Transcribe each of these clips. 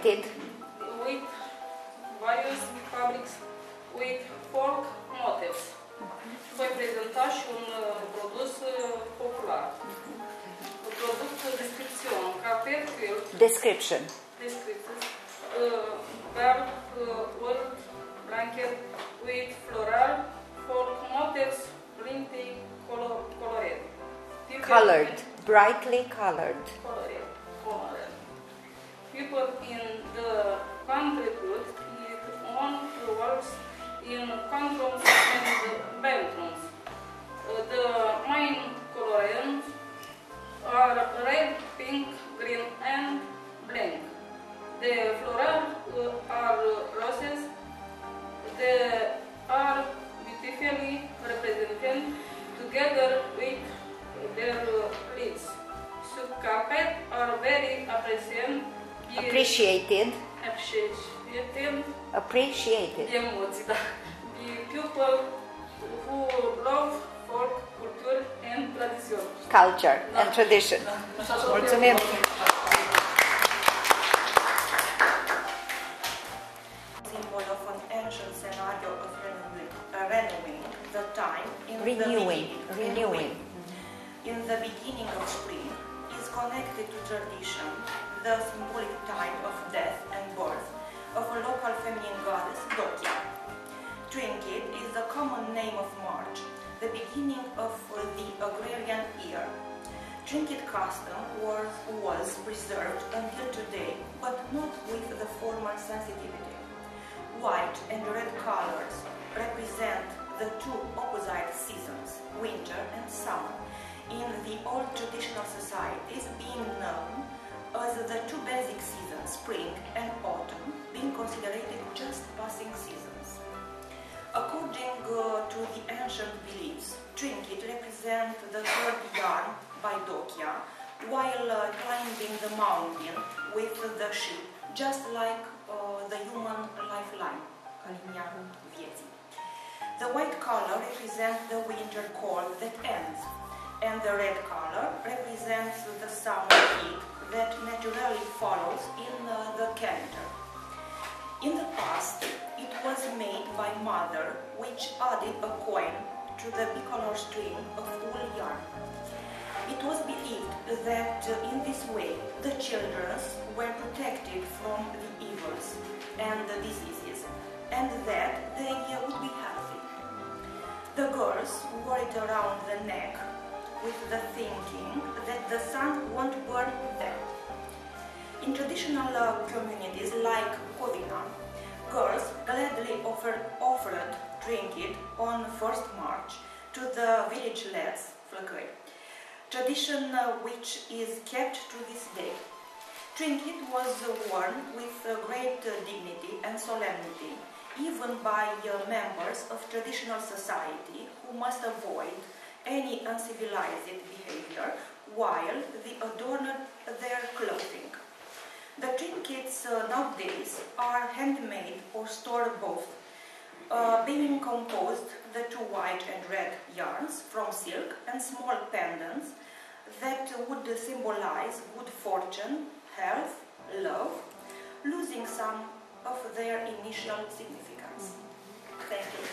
associated with various publics with folk motifs. Voi prezenta și un produs popular. Produs description, carpet, description. Belt, wool, blanket with floral, folk motifs, plenty colored. Colored, brightly colored. Colored. People in the contribute on the walls in condoms and bedrooms. The main colorants are red, pink, green, and blank. The florals are roses. They are beautifully represented together with their leaves. Subcarpet are very appreciated. Emoții, da. People who love folk culture and tradition. Culture and tradition. Mulțumim. Symbol of an ancient scenario of renewing the time in renewing. In the beginning of spring is connected to tradition, the symbolic time of death and birth of a local feminine goddess, Dokia. Trinket is the common name of March, the beginning of the agrarian year. Trinket custom was preserved until today, but not with the former sensitivity. White and red colors represent the two opposite seasons, winter and summer, in the old traditional societies being known as the two basic seasons, spring and autumn, being considered just passing seasons. According to the ancient beliefs, Trinket represents the third yarn by Dokia while climbing the mountain with the sheep, just like the human lifeline, calinianul vieții. The white color represents the winter cold that ends, and the red color represents the summer heat that naturally follows in the calendar. In the past, it was made by mother, which added a coin to the bicolor string of wool yarn. It was believed that in this way the children were protected from the evils and the diseases, and that they would be healthy. The girls wore it around the neck with the thinking that the sun won't burn them. In traditional communities like Covina, girls gladly offered trinket on 1st March to the village lads, flăcăi, tradition which is kept to this day. Trinket was worn with great dignity and solemnity, even by members of traditional society who must avoid any uncivilized behavior while they adorned their clothing. The trinkets nowadays are handmade or store-bought, being composed the two white and red yarns from silk and small pendants that would symbolize good fortune, health, love, losing some of their initial significance. Thank you.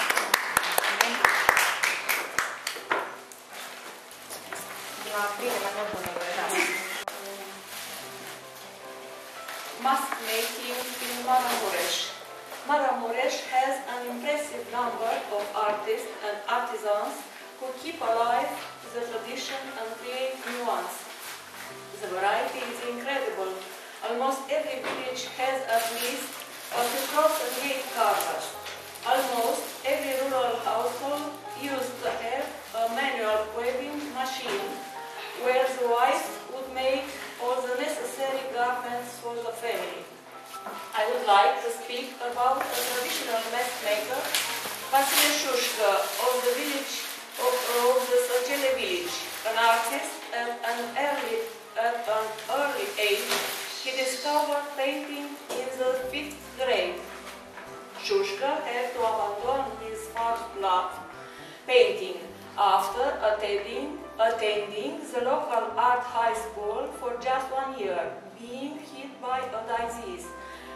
Mask making in Maramureș. Maramureș has an impressive number of artists and artisans who keep alive the tradition and create new ones. The variety is incredible. Almost every village has at least a few cross and gate carvers. Almost every rural household used to have a manual weaving machine where the wife would make all the necessary garments for the family. I would like to speak about a traditional mask maker, Vaslui of the village of the Săcele village, an artist at an early age. He discovered painting in the 5th grade. Șușcă had to abandon his first love, painting, after attending the local art high school for just 1 year, being hit by a disease.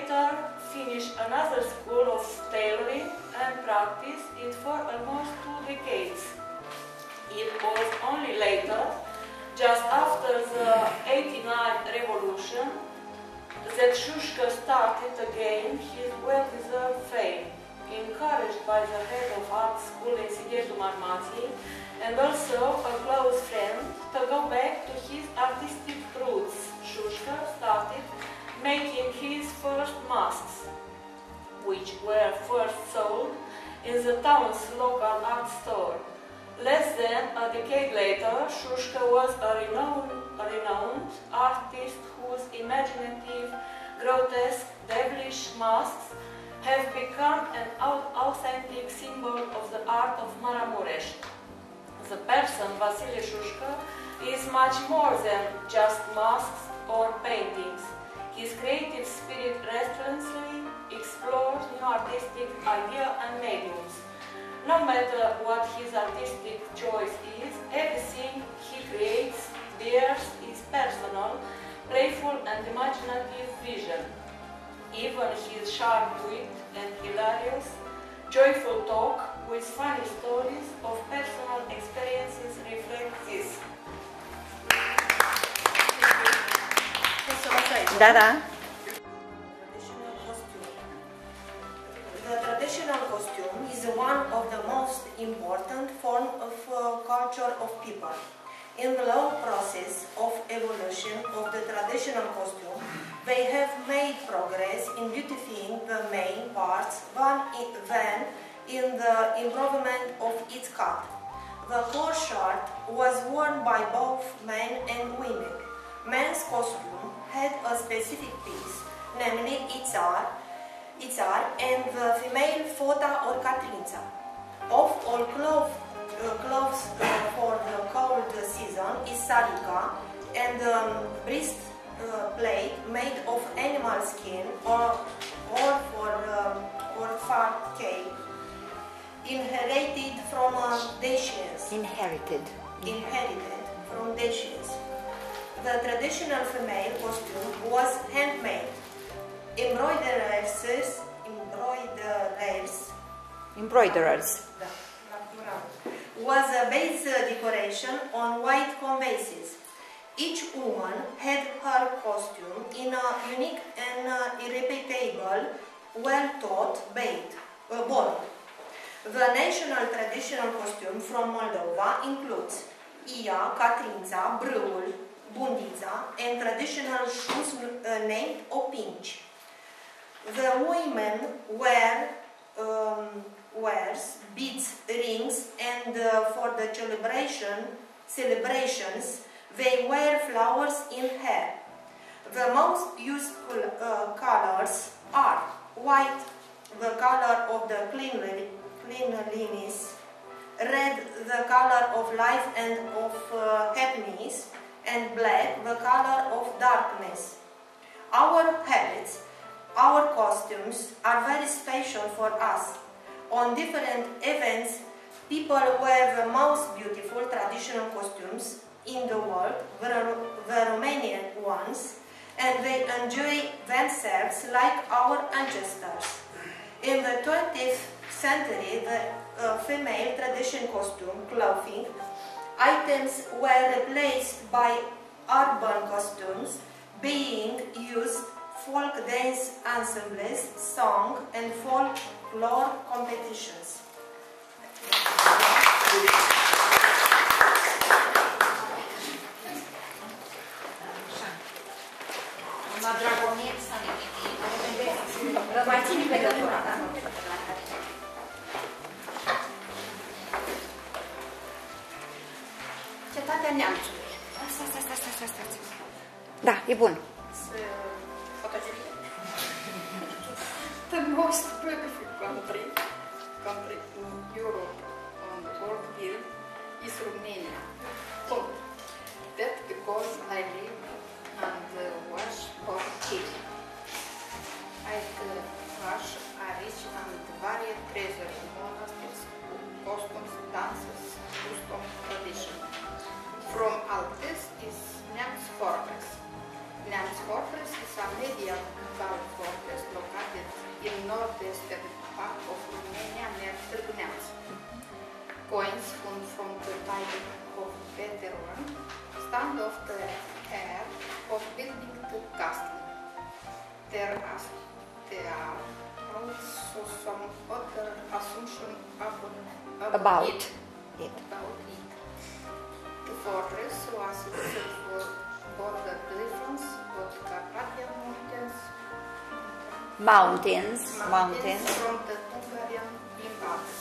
later finished another school of tailoring and practiced it for almost 2 decades. It was only later, just after the 89 revolution, that Shushka started again his well-deserved fame, encouraged by the head of art school in Sighetul Marmației and also a close friend to go back to his artistic roots. Shushka started making his first masks, which were first sold in the town's local art store. Less than a decade later, Shushka was a renowned artist whose imaginative, grotesque, devilish masks have become an authentic symbol of the art of Maramureș. The person, Vasile Shushka, is much more than just masks or paintings. His creative spirit restlessly explores new artistic ideas and mediums. No matter what his artistic choice is, everything he creates bears his personal, playful and imaginative vision. Even his sharp wit and hilarious, joyful talk with funny stories of personal experiences reflect this. Da. The traditional costume is one of the most important forms of culture of people. In the long process of evolution of the traditional costume, they have made progress in beautifying the main parts than in the improvement of its cut. The core shirt was worn by both men and women. Men's costume had a specific piece, namely ițar, and the female fota or catrința. Of all clothes for the cold season is sarica and breastplate made of animal skin or fur cape, inherited from Dacians. Inherited From Dacians. The traditional female costume was handmade. Embroiderers was a base decoration on white canvases. Each woman had her costume in a unique and irreplaceable, well-taught bond. The national traditional costume from Moldova includes ia, catrința, brâul, bundița, and traditional shoes named opinci. The women wears beads, rings, and for the celebrations they wear flowers in hair. The most used colors are white, the color of the cleanliness, red, the color of life and of happiness, and black, the color of darkness. Our habits, our costumes are very special for us. On different events, people wear the most beautiful traditional costumes in the world, the Romanian ones, and they enjoy themselves like our ancestors. In the 20th century, the female traditional costume, clothing, items were replaced by urban costumes, being used folk dance ensembles, song and folklore competitions. Mai ține pe legătura, da? Cetatea Neamțului. Asta. Da, e bun. The most beautiful country in Europe on the whole field is Romania. That because I live and watch for it. Aici are rich and varied treasures, monasteries, customs, dances, custom tradition. From all this is Neamț Fortress. Neamț Fortress is a medieval fortress there are also some other assumptions About it. it. The fortress was used for border defense of the Carpathian mountains from the Hungarian invaders.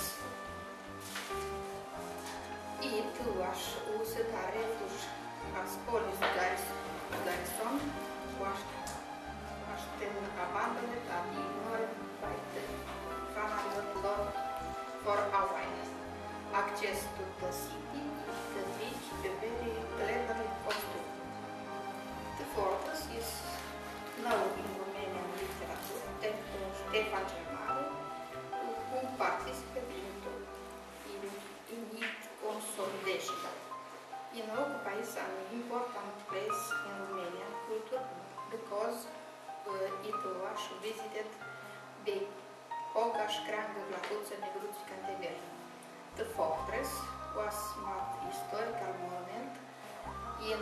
It was used as a refuge as police garrison was then abandoned and ignored by the Canadian law for a while. Access to the city is the beach, a very cleverly constructed. The fortress is known in Romanian literature thanks to Ștefan cel Mare, who participated in its consolidation. It occupies an important place in Romanian culture because it was visited de Pogaș Creangă Vlahuță Negruți Cantever. The fortress was marked historical monument in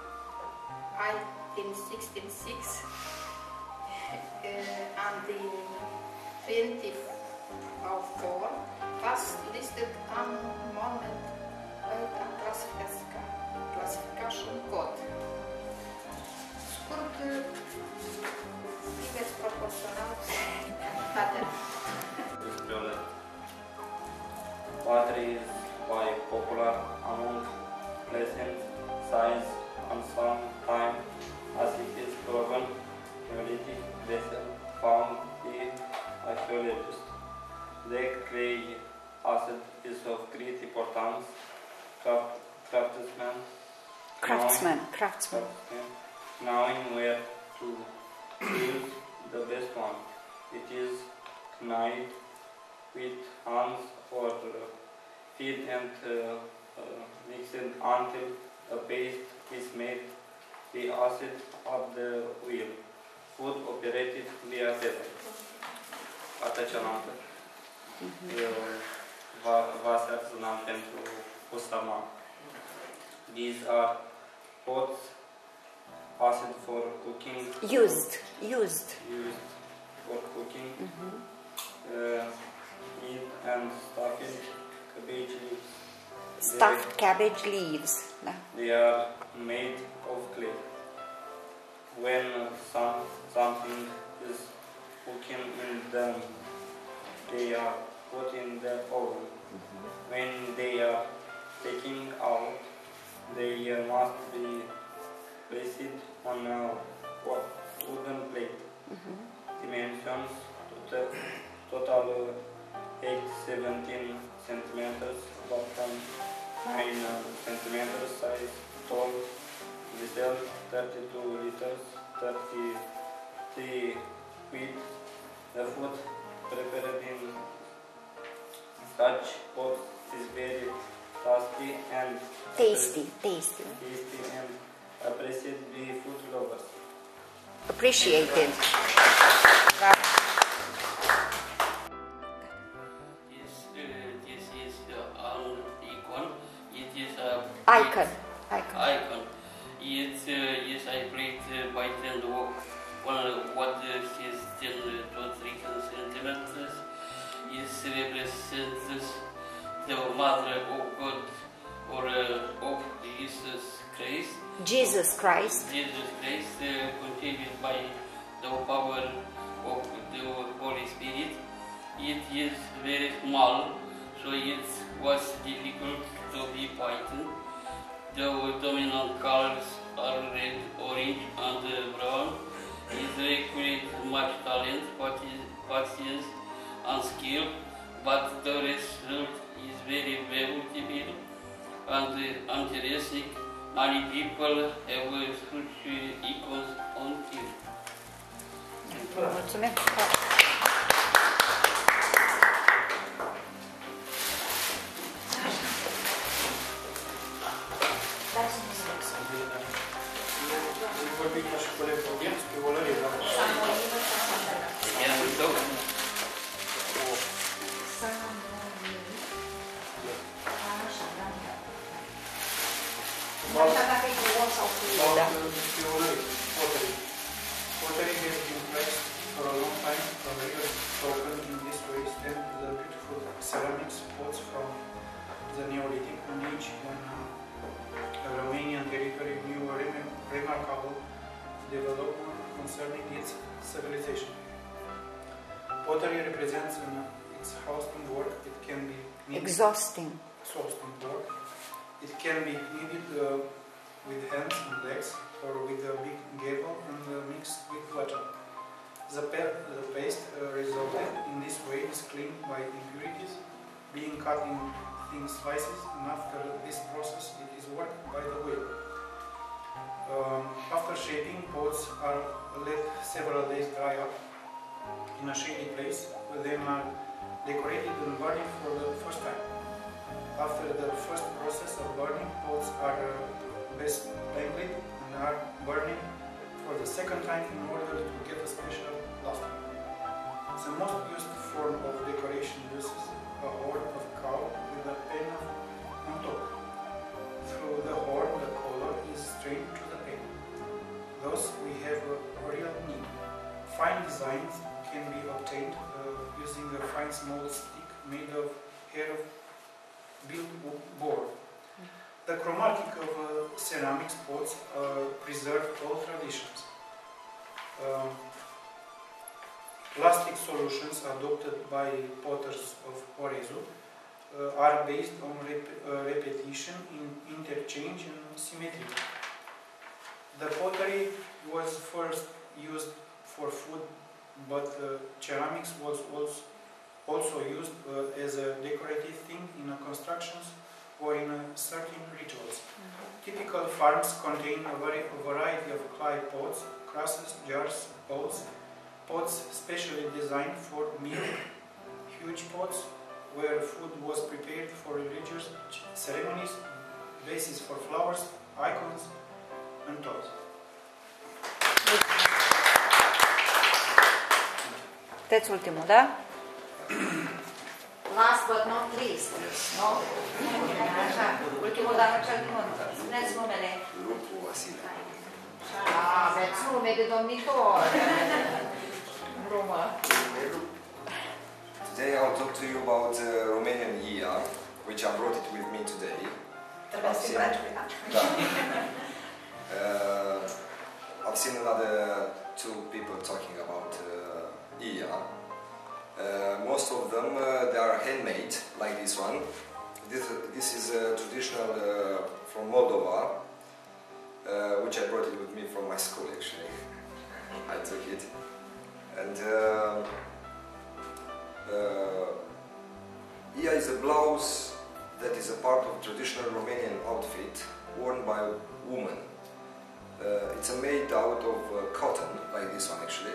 1866 and in 2004 was listed on monument classification code. Scurt, invers proporțional, pattern. Poetry is by popular among pleasant science and sometimes, as it is proven, neolithic vessel found the archaeologists. The clay acid is of great importance. Craftsmen knowing where to use the best one. It is knight with hands or feet and mixed until a paste is made. The acid of the wheel. Food operated via pedal. Partea cealaltă. Vasea sunam pentru Kusama. These are pots acid for cooking. Used for cooking. Meat and stuffing cabbage leaves. Stuffed cabbage leaves. They are made of clay. When something is cooking in them, they are put in the oven. When they are taken out, they must be placed on a wooden plate. Dimensions total 8-17 centimeters, bottom 9 centimeters, size tall, vessel 32 liters, 33 feet. The food prepared in such pots is very tasty and appreciated by food lovers. Appreciated. Icon. Yes, I played by 10 walk. What is 10 to 3 centimeters? It represents the Mother of God or of Jesus Christ. Conceived by the power of the Holy Spirit. It is very small, so it was difficult to be painted. The dominant colors are red, orange, and brown. It requires much talent, patience, and skill, but the result is very beautiful and interesting. Many people have such icons on film. Mulțumesc. Vorbim ca și coleg audiență pe volărie, da? Așa dacă e frumos sau fluid, da? Pottery. Pottery has been placed depends on its hosting work. It can be Exhausting work. It can be kneaded with hands and legs or with a big gable and mixed with water. The paste resulted in this way is cleaned by impurities, being cut in thin slices, and after this process it is worked by the wheel. After shaping, pots are let several days dry up in a shady place, then are decorated and burned for the first time. After the first process of burning, pots are best sprinkled and are burned for the second time in order to get a special luster. The most used form of decoration uses a horn of cow with a pen on top. Through the horn, the color is strained to the pen. Thus, we have a real need. Fine designs can be obtained using a fine small stick made of hair of board. The chromatic of ceramics pots preserve all traditions. Plastic solutions adopted by potters of Orezu are based on repetition, interchange and symmetry. The pottery was first used for food, but ceramics was also used as a decorative thing in constructions or in certain rituals. Typical farms contain a variety of clay pots, crosses, jars, bowls, pots specially designed for milk, huge pots where food was prepared for religious ceremonies, vases for flowers, icons, and toys. That's ultimul, da? Last but not least, nu? Așa, ultimul, dar nu cel din urmă. Spuneți numele. Grupul Vaslui. Aveți nume de domnitor. Rumă. Today I'll talk to you about Romanian EA, which I brought it with me today. I've seen another two people talking about EA. Most of them they are handmade, like this one. This is traditional from Moldova, which I brought it with me from my school actually. I took it. And EA is a blouse that is a part of traditional Romanian outfit worn by women. It's made out of cotton, like this one actually.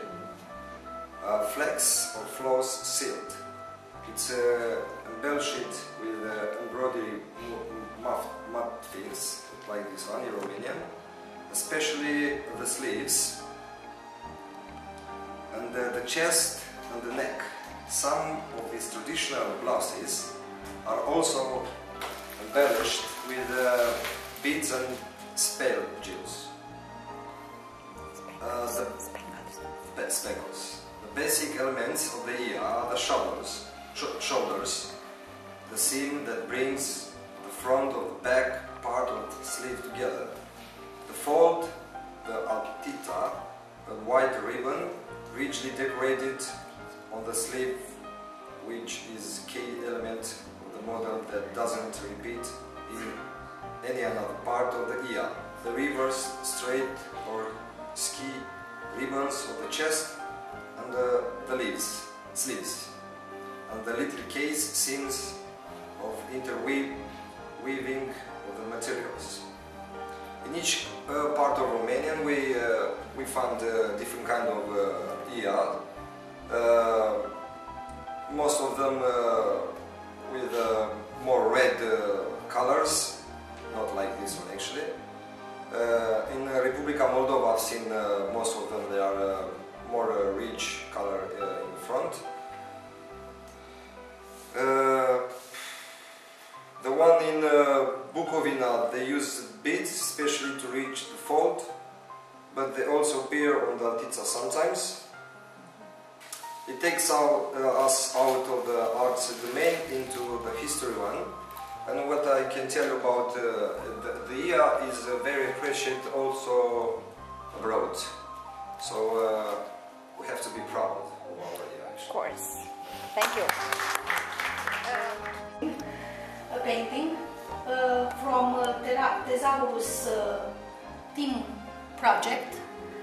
Flax or floss silk. It's embellished with embroidery motifs, like this one in Romanian, especially the sleeves and the chest and the neck. Some of these traditional blouses are also embellished with beads and speckles. Speckles. The basic elements of the EA are the shoulders, the seam that brings the front of the back part of the sleeve together, the fold, the altita, a white ribbon richly decorated on the sleeve, which is a key element of the model that doesn't repeat in any other part of the EA. The reverse, straight or ski ribbons of the chest and the sleeves, and the little case seams of interweaving of the materials. In each part of Romanian we found different kind of EA. Most of them with more red colors, not like this one actually. In Republica Moldova I've seen most of them, they are more rich color in front. The one in Bukovina, they use beads especially to reach the fold, but they also appear on the altița sometimes. It takes us out of the arts domain into the history one, and what I can tell you about the EA is very appreciated also abroad. So we have to be proud of our EA. Of course. Thank you. A painting from THESAURUS team project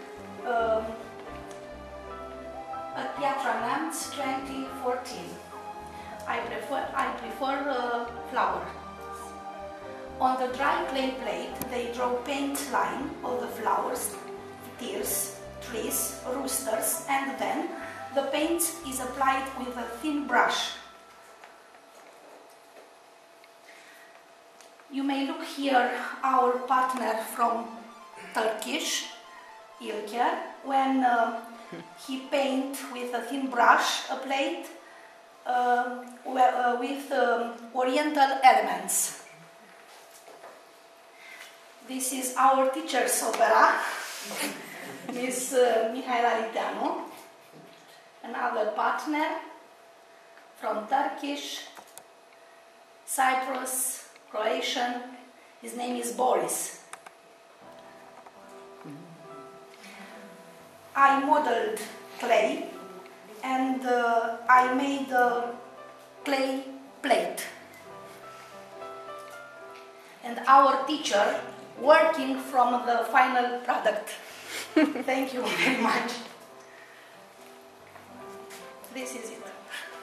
at Piatra Neamț 2014. I prefer flower. On the dry clay plate, they draw paint line of the flowers, tears, trees, roosters, and then the paint is applied with a thin brush. You may look here our partner from Turkish, İlker, when he paint with a thin brush a plate with oriental elements. This is our teacher's opera, Miss Mihaela Liteanu. Another partner from Turkish, Cyprus, Croatian. His name is Boris. I modeled clay and I made a clay plate. And our teacher working from the final product. Thank you very much. This is it.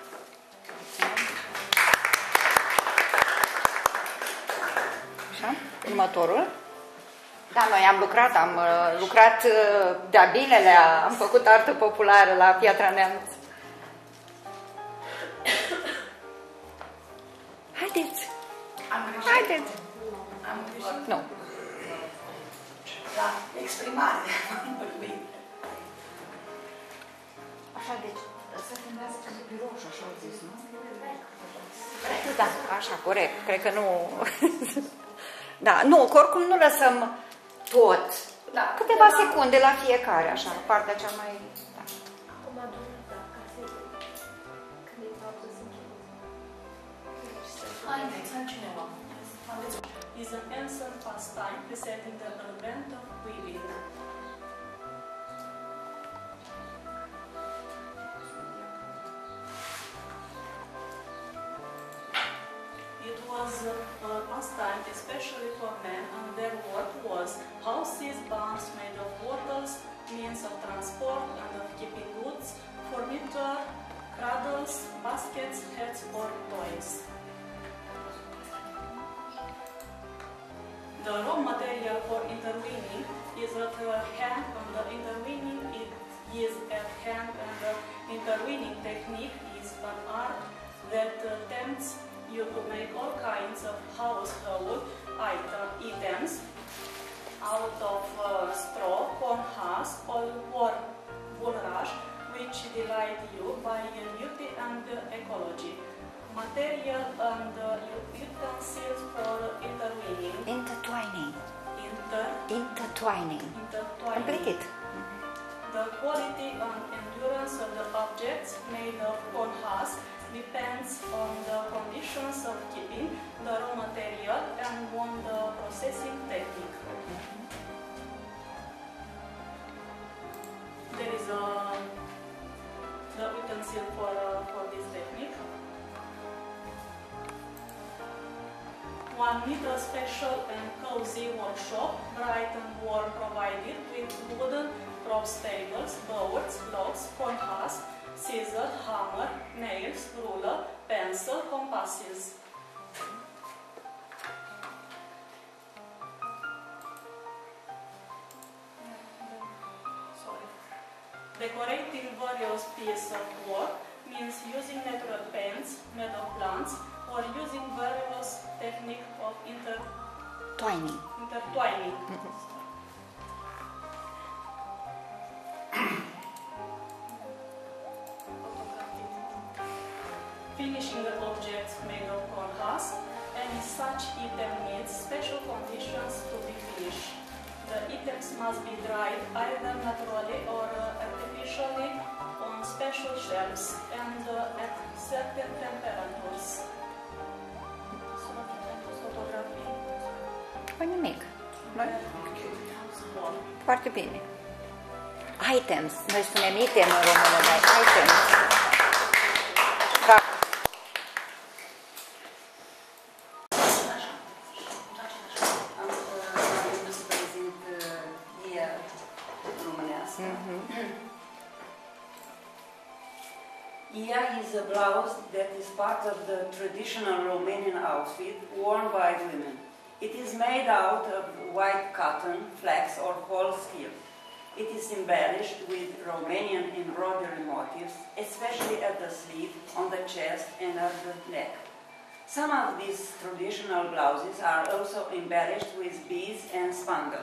Așa, următorul. Da, noi am lucrat de-a binele, am făcut artă populară la Piatra Neamț. Haideți! Haideți! Nu. La exprimare. Așa, deci, să filmează pe birou și așa au zis, nu? Da, așa, corect. Cred că nu... Da, nu, că oricum nu lăsăm tot. Da, câteva secunde la fiecare, așa, partea cea mai... Da. Acum adună, da, ca să când e pauză să închid. Haideți, altcineva. Is an ancient pastime presenting the advent of weaving. It was a pastime especially for men, and their work was houses, barns made of wattles, means of transport and of keeping goods, furniture, cradles, baskets, hats or toys. The raw material for interweaving is at hand, and the interweaving is at hand, and the interweaving technique is an art that tempts you to make all kinds of household items out of straw, corn husk, or bulrush, which delight you by beauty and ecology. Material and utensils for interweaving. Intertwining. Intertwining. Complete it. The quality and endurance of the objects made of corn husk depends on the conditions of keeping the raw material and on the processing technique. There is the utensil for this technique. One Mîtã special and cozy workshop, bright and warm, provided with wooden props, tables, boards, logs, corn husk, scissor, hammer, nails, ruler, pencil, compasses. Decorating various pieces of work means using natural paints made of plants or using various techniques of intertwining. Finishing the objects made of corn husk, and such item needs special conditions to be finished. The items must be dried either naturally or artificially on special shelves and at certain temperatures. Păi nimic. Foarte bine. Items. Noi spunem item în română, dar items. Ia is a blouse that is part of the traditional Romanian outfit worn by women. It is made out of white cotton, flax or whole skin. It is embellished with Romanian embroidery motifs, especially at the sleeve, on the chest and at the neck. Some of these traditional blouses are also embellished with beads and spangle.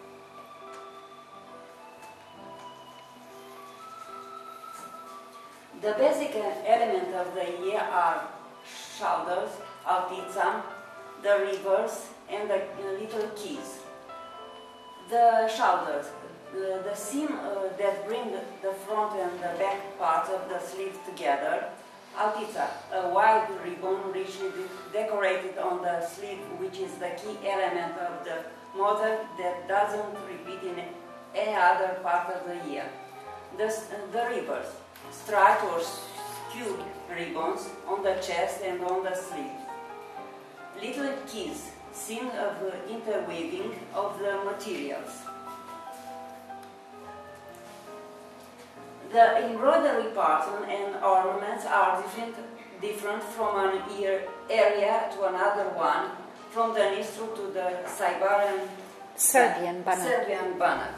The basic elements of the ia are shoulders, altița, the reverse, and the little keys. The shoulders, the seam that bring the front and the back parts of the sleeve together. Altița, a wide ribbon richly decorated on the sleeve, which is the key element of the model that doesn't repeat in any other part of the ia. The reverse, striped or skewed ribbons on the chest and on the sleeve. Little keys, sign of interweaving of the materials. The embroidery pattern and ornaments are different from an area to another one, from the Nistru to the Serbian banat.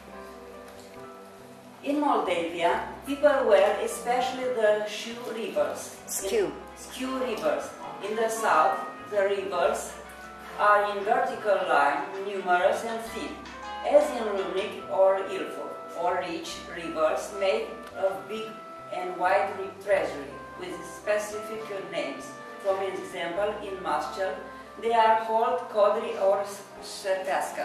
In Moldavia, people wear especially the skew rivers. In the south, the rivers are in vertical line, numerous and thin, as in Runic or Ilfov, or rich rivers made of big and wide treasury with specific names. For example, in Maschel, they are called Codri or Serteasca.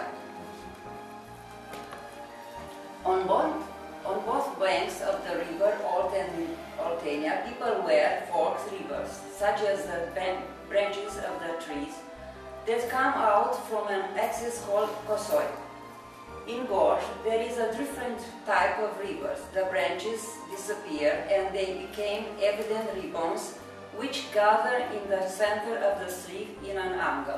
On both banks of the river Oltenia, people wear forked rivers, such as the branches of the trees that come out from an axis called kosoi. In Gorj, there is a different type of rivers. The branches disappear and they became evident ribbons which gather in the center of the sleeve in an angle.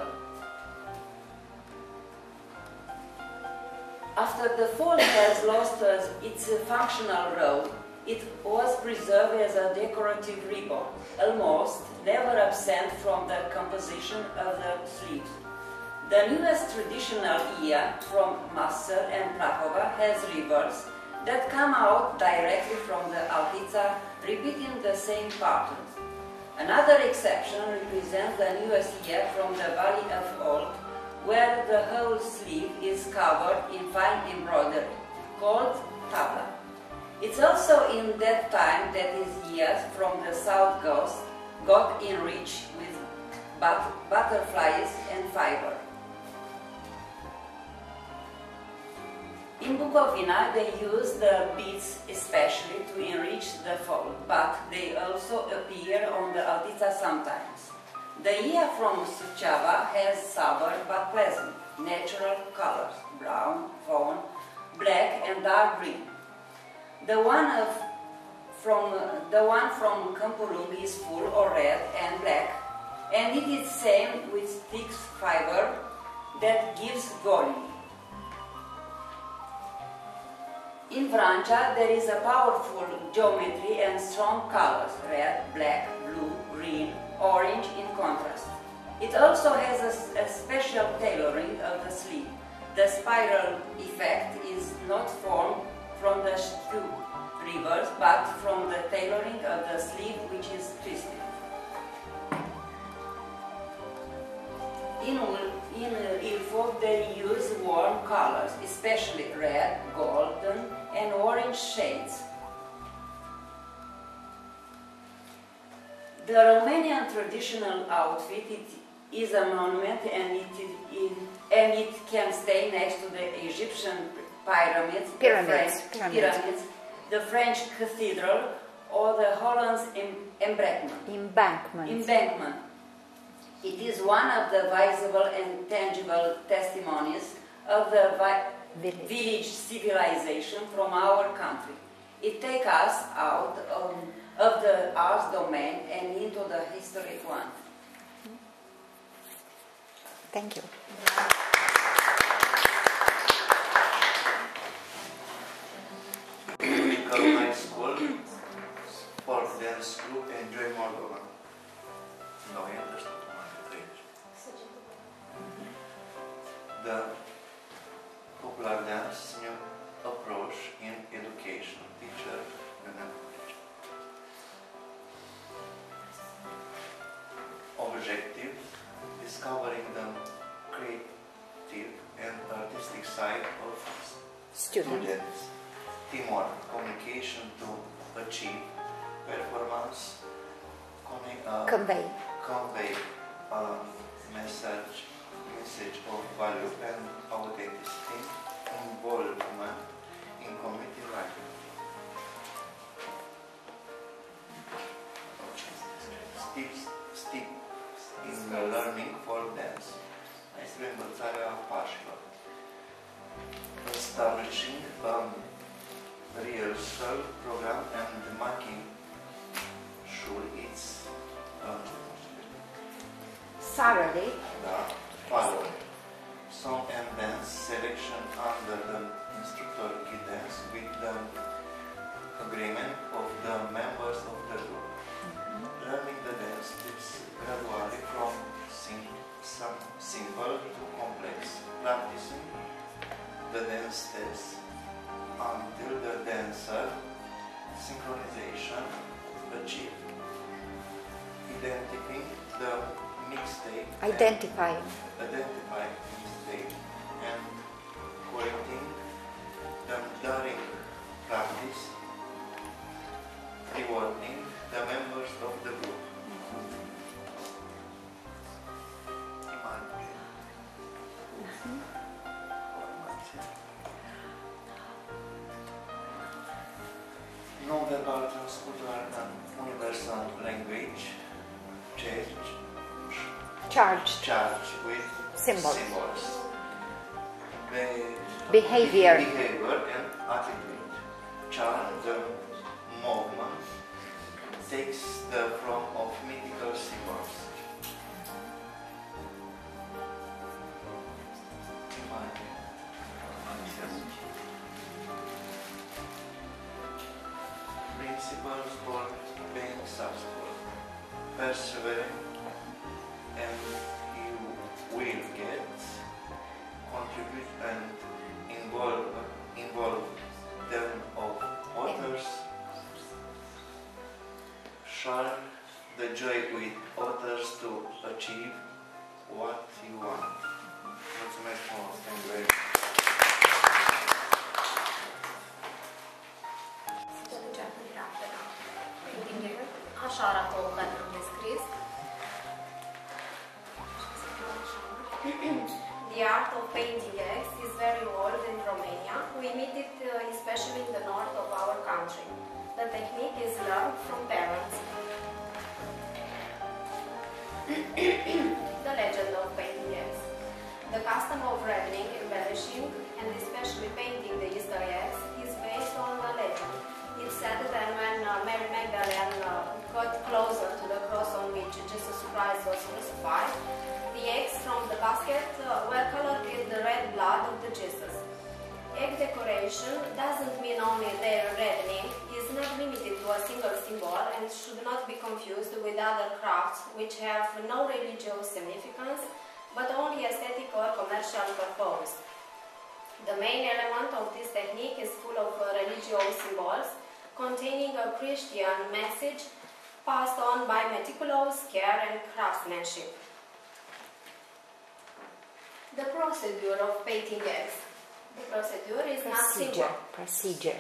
After the fold has lost its functional role, it was preserved as a decorative ribbon, almost never absent from the composition of the sleeves. The newest traditional ia from Masel and Prahova has rivers that come out directly from the altița, repeating the same pattern. Another exception represents the newest ia from the Valley of Olt, where the whole sleeve is covered in fine embroidery, called tabla. It's also in that time that these ias from the south coast got enriched with butterflies and fiber. In Bukovina, they use the beads especially to enrich the fold, but they also appear on the altița sometimes. The ia from Suceava has sober but pleasant, natural colors, brown, fawn, black and dark green. The one from Câmpulung is full or red and black, and it is same with thick fiber that gives volume. In Vrancea, there is a powerful geometry and strong colors, red, black, blue, green, orange in contrast. It also has a special tailoring of the sleeve. The spiral effect is not formed from the skew rivers, but from the tailoring of the sleeve, which is twisted. In Ilfov, they use warm colors, especially red, golden, and orange shades. The Romanian traditional outfit is a monument, and it can stay next to the Egyptian pyramids, the French cathedral, or the Holland's embankment. It is one of the visible and tangible testimonies of the village civilization from our country. It takes us out of the arts domain and into the historic one. Thank you. Unical High School for the dance group Enjoy Moldova. The popular dance new approach in education, teacher and objective, discovering the creative and artistic side of students, teamwork, communication to achieve performance, convey a message of value and authenticity, involvement in community life. Steps in the learning for dance. Este învățarea pașilor. Establishing a rehearsal program and making sure it's thoroughly followed. Song and dance selection under the instructor guidance with the agreement of the members of the group. Learning the dance steps gradually from simple to complex, practicing the dance steps until the dancer synchronization achieved. Identifying mistake and correcting them during practice, rewarding the members of the group. Non-verbal transcultural and universal language charged with symbols. Behavior and attitude. Charm, the movement, takes the form of mythical symbols. Principles for being successful. Persevering, and you will get, contribute and involve them of others, share the joy with others to achieve what you want. Mulțumesc mult, thank you very much. Așa arată o care am descris. The art of painting eggs is very old in Romania. We meet it especially in the north of our country. The technique is learned from parents. The legend of painting eggs. The custom of wrapping, embellishing, and especially painting the Easter eggs is based on a legend. It's said that when Mary Magdalene got closer to the cross on which Jesus Christ was crucified, the eggs from the basket were colored with the red blood of the Jesus. Egg decoration doesn't mean only their reddening, is not limited to a single symbol and should not be confused with other crafts which have no religious significance but only aesthetic or commercial purpose. The main element of this technique is full of religious symbols containing a Christian message passed on by meticulous care and craftsmanship. The procedure of painting eggs. The procedure is not simple. Procedure.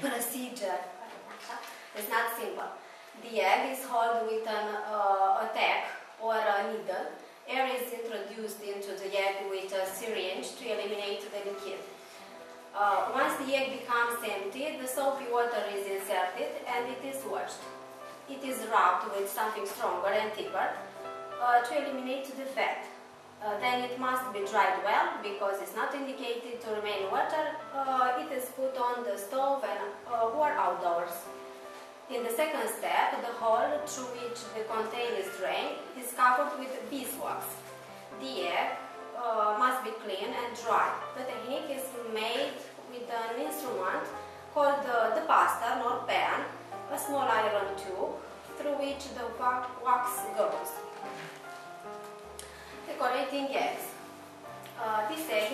It's not simple. The egg is held with a tack or a needle. Air is introduced into the egg with a syringe to eliminate the liquid. Once the egg becomes empty, the soapy water is inserted and it is washed. It is rubbed with something stronger and thicker to eliminate the fat. Then it must be dried well because it's not indicated to remain water. It is put on the stove and or outdoors. In the second step, the hole through which the container is drained is covered with beeswax. The egg must be clean and dry. The technique is made with an instrument called the pastern or pan, a small iron tube through which the wax goes. Decorating eggs. This egg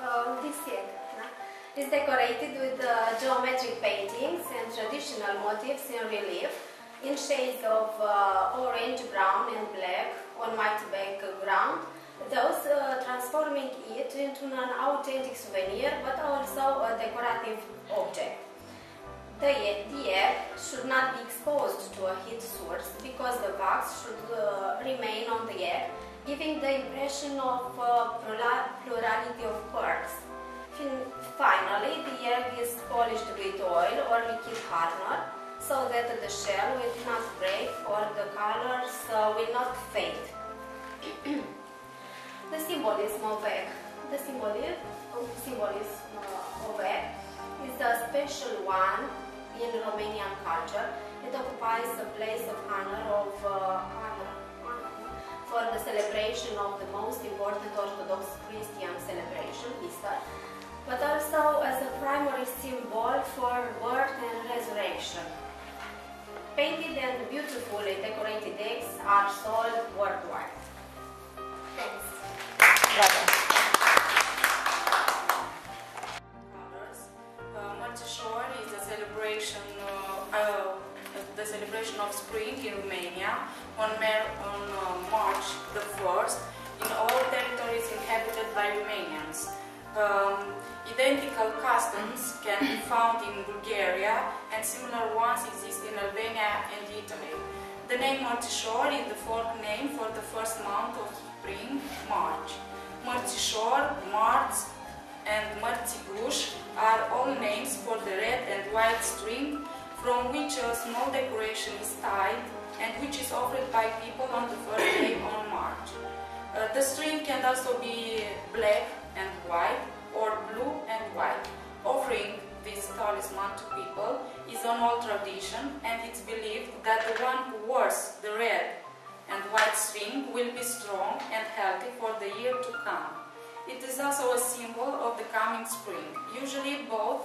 is decorated with geometric paintings and traditional motifs in relief in shades of orange, brown and black on white background, thus transforming it into an authentic souvenir but also a decorative object. The egg should not be exposed to a heat source because the wax should remain on the egg, giving the impression of plurality of pearls. Finally, the egg is polished with oil or liquid hardener so that the shell will not break or the colors will not fade. The symbolism of egg. The symbolism of egg is a special one in Romanian culture. It occupies a place of honor for the celebration of the most important Orthodox Christian celebration, Easter, but also as a primary symbol for birth and resurrection. Painted and beautifully decorated eggs are sold worldwide. Thanks. Mărțișor is a celebration, the celebration of spring in Romania on March the 1st in all territories inhabited by Romanians. Identical customs can be found in Bulgaria and similar ones exist in Albania and Italy. The name Mărțișor is the folk name for the first month of spring, March. Mărțișor, Marț, and Mărțișuș are all names for the red and white string from which a small decoration is tied and which is offered by people on the first day on March. The string can also be black and white or blue and white. Offering this talisman to people is an old tradition, and it's believed that the one who wears the red and white string will be strong and healthy for the year to come. It is also a symbol of the coming spring. Usually both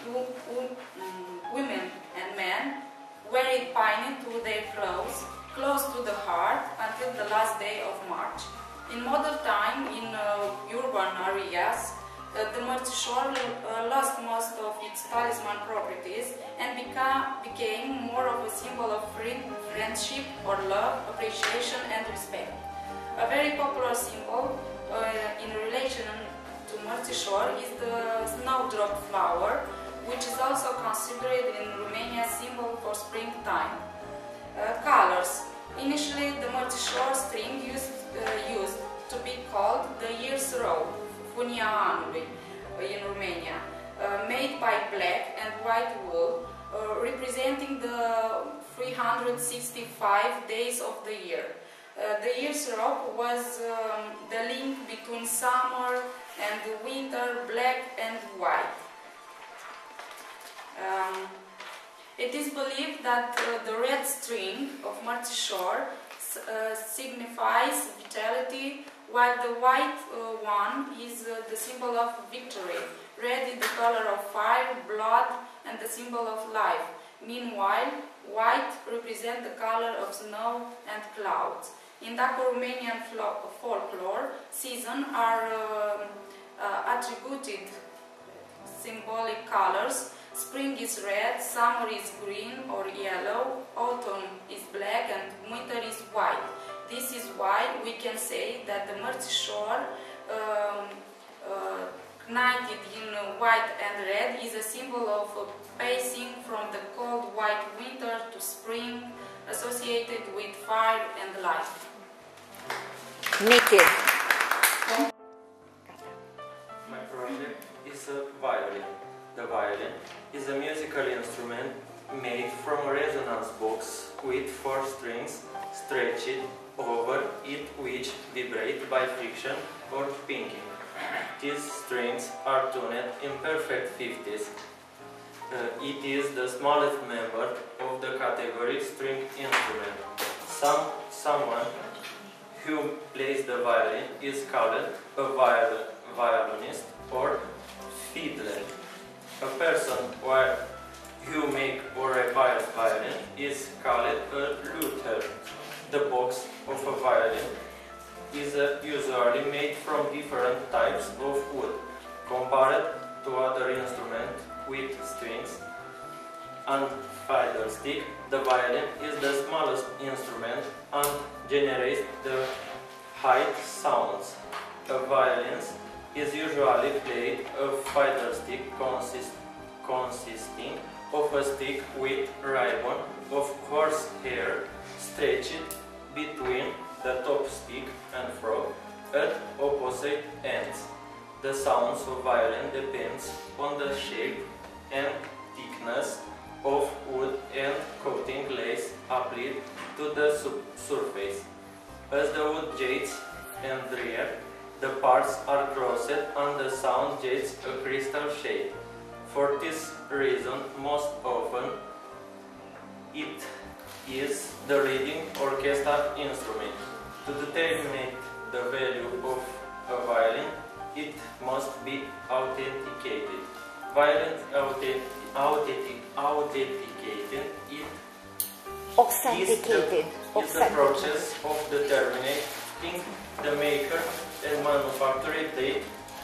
women and men wear it pinned to their clothes, close to the heart, until the last day of March. In modern time, in urban areas, the Mărțișor lost most of its talisman properties and became more of a symbol of friendship or love, appreciation and respect. A very popular symbol in relation to Mărțișor is the snowdrop flower, which is also considered in Romania a symbol for springtime. Colors. Initially, the Mărțișor string used to be called the year's robe, funia anului, in Romania, made by black and white wool, representing the 365 days of the year. The year's robe was the link between summer and winter, black and white. It is believed that the red string of Mărțișor signifies vitality, while the white one is the symbol of victory. Red is the color of fire, blood, and the symbol of life. Meanwhile, white represents the color of snow and clouds. In Daco-Romanian folklore, seasons are attributed symbolic colors. Spring is red, summer is green or yellow, autumn is black, and winter is white. This is why we can say that the Mărțișor, knighted in white and red, is a symbol of passing from the cold white winter to spring, associated with fire and life. Nikki. My project is a violin. The violin is a musical instrument made from a resonance box with 4 strings stretched over it which vibrate by friction or pinking. These strings are tuned in perfect 50s. It is the smallest member of the category string instrument. Someone who plays the violin is called a violinist or fiddler. A person who make or repair violin is called a luthier. The box of a violin is usually made from different types of wood. Compared to other instruments with strings and fiddlestick, the violin is the smallest instrument and generates the highest sounds. A violin is usually played a fiddlestick consisting of a stick with ribbon of horsehair stretched between the top stick and frog at opposite ends. The sounds of violin depends on the shape and thickness of wood and coating lace applied to the surface. As the wood jades and rear, the parts are crossed and the sound jades a crystal shape. For this reason, most often it is the leading orchestral instrument. To determine the value of a violin, it must be authenticated. Violin authenticated is the process of determining the maker and manufacturer date.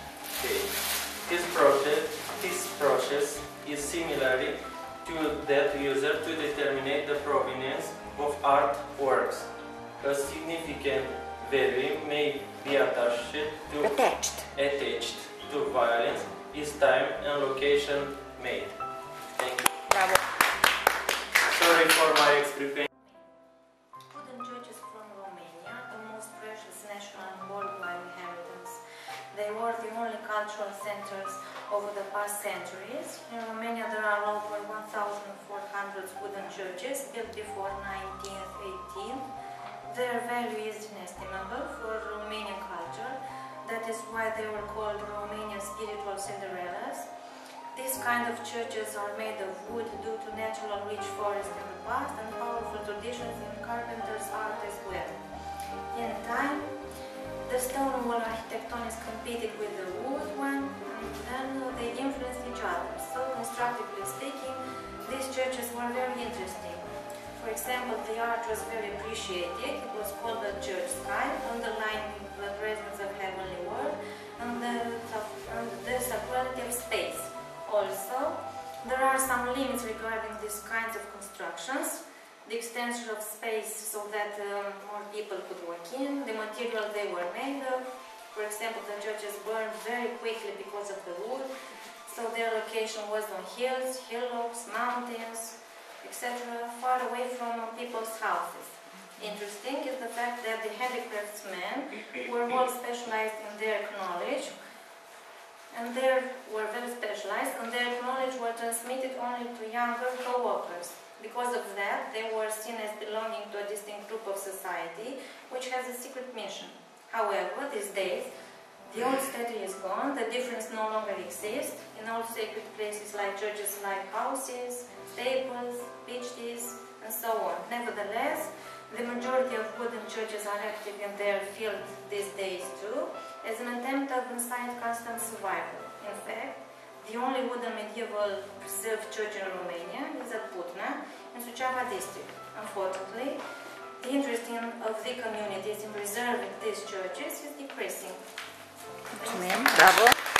This process is similar to that used to determine the provenance of artworks. A significant value may be attached to violins is time and location made. Thank you. Bravo. Sorry for my explication. Wooden churches from Romania, the most precious national and worldwide inheritance. They were the only cultural centers over the past centuries. In Romania there are over 1,400 wooden churches built before 1918. Their value is inestimable for Romanian culture. That is why they were called Romanian spiritual Cinderellas. These kind of churches are made of wood due to natural rich forest in the past and powerful traditions in carpenter's art as well. In time, the stone wall architectonics competed with the wood one, and then they influenced each other. So, constructively speaking, these churches were very interesting. For example, the art was very appreciated. It was called the church sky, underlining the presence of heavenly world and the sacrality of space. Also, there are some limits regarding these kinds of constructions. The extension of space so that more people could walk in, the material they were made of. For example, the churches burned very quickly because of the wood, so their location was on hills, hillocks, mountains, etc., far away from people's houses. Interesting is the fact that the handicraftsmen were all specialized in their knowledge, and they were very specialized, and their knowledge were transmitted only to younger co-workers. Because of that, they were seen as belonging to a distinct group of society, which has a secret mission. However, these days, the old statue is gone, the difference no longer exists. In all sacred places like churches, like houses, staples, pitches, and so on. Nevertheless, the majority of wooden churches are active in their field these days too, as an attempt of inside constant survival. In fact, the only wooden medieval preserved church in Romania is at Mîtã, in Suceava district. Unfortunately, the interest of the communities in preserving these churches is decreasing. Mulțumim, bravo!